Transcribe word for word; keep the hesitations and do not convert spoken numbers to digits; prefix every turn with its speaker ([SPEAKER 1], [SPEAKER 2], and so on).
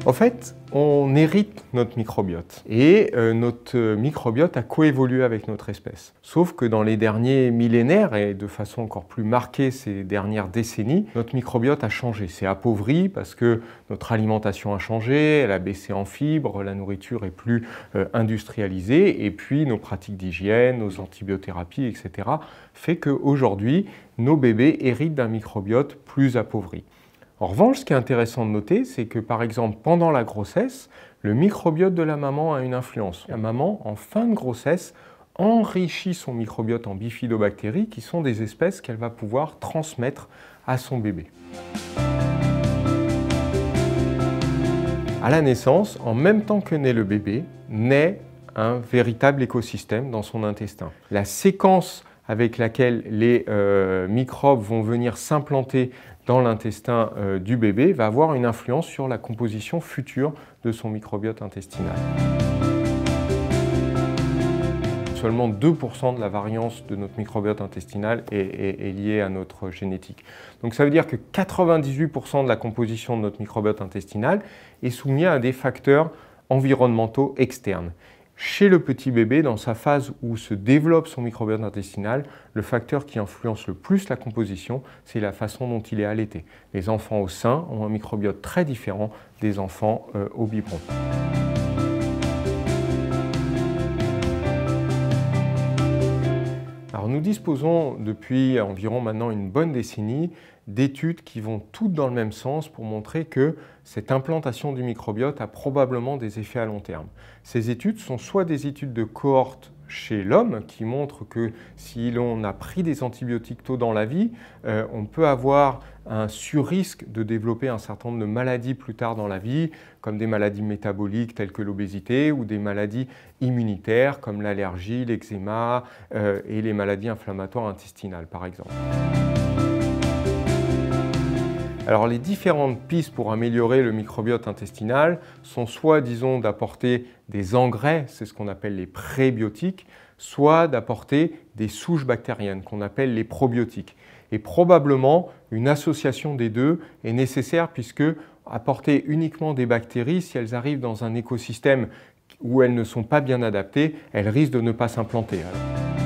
[SPEAKER 1] En fait, on hérite notre microbiote et euh, notre microbiote a coévolué avec notre espèce. Sauf que dans les derniers millénaires et de façon encore plus marquée ces dernières décennies, notre microbiote a changé, s'est appauvri parce que notre alimentation a changé, elle a baissé en fibres, la nourriture est plus euh, industrialisée et puis nos pratiques d'hygiène, nos antibiothérapies, et cetera fait qu'aujourd'hui, nos bébés héritent d'un microbiote plus appauvri. En revanche, ce qui est intéressant de noter, c'est que par exemple, pendant la grossesse, le microbiote de la maman a une influence. La maman, en fin de grossesse, enrichit son microbiote en bifidobactéries, qui sont des espèces qu'elle va pouvoir transmettre à son bébé. À la naissance, en même temps que naît le bébé, naît un véritable écosystème dans son intestin. La séquence avec laquelle les euh, microbes vont venir s'implanter dans l'intestin euh, du bébé va avoir une influence sur la composition future de son microbiote intestinal. Seulement deux pour cent de la variance de notre microbiote intestinal est, est, est liée à notre génétique. Donc ça veut dire que quatre-vingt-dix-huit pour cent de la composition de notre microbiote intestinal est soumise à des facteurs environnementaux externes. Chez le petit bébé, dans sa phase où se développe son microbiote intestinal, le facteur qui influence le plus la composition, c'est la façon dont il est allaité. Les enfants au sein ont un microbiote très différent des enfants euh, au biberon. Alors nous disposons depuis environ maintenant une bonne décennie d'études qui vont toutes dans le même sens pour montrer que cette implantation du microbiote a probablement des effets à long terme. Ces études sont soit des études de cohorte chez l'homme qui montrent que si l'on a pris des antibiotiques tôt dans la vie, euh, on peut avoir un surrisque de développer un certain nombre de maladies plus tard dans la vie, comme des maladies métaboliques telles que l'obésité ou des maladies immunitaires comme l'allergie, l'eczéma euh, et les maladies inflammatoires intestinales par exemple. Alors les différentes pistes pour améliorer le microbiote intestinal sont soit, disons, d'apporter des engrais, c'est ce qu'on appelle les prébiotiques, soit d'apporter des souches bactériennes qu'on appelle les probiotiques. Et probablement, une association des deux est nécessaire puisque apporter uniquement des bactéries, si elles arrivent dans un écosystème où elles ne sont pas bien adaptées, elles risquent de ne pas s'implanter.